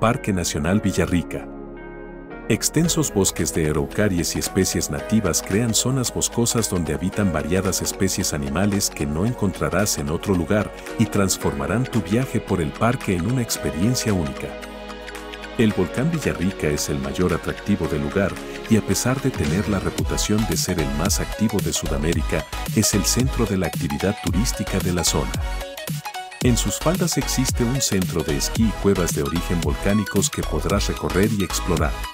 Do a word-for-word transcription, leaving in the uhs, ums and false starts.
Parque Nacional Villarrica. Extensos bosques de araucarias y especies nativas crean zonas boscosas donde habitan variadas especies animales que no encontrarás en otro lugar y transformarán tu viaje por el parque en una experiencia única. El volcán Villarrica es el mayor atractivo del lugar y a pesar de tener la reputación de ser el más activo de Sudamérica, es el centro de la actividad turística de la zona. En sus faldas existe un centro de esquí y cuevas de origen volcánicos que podrás recorrer y explorar.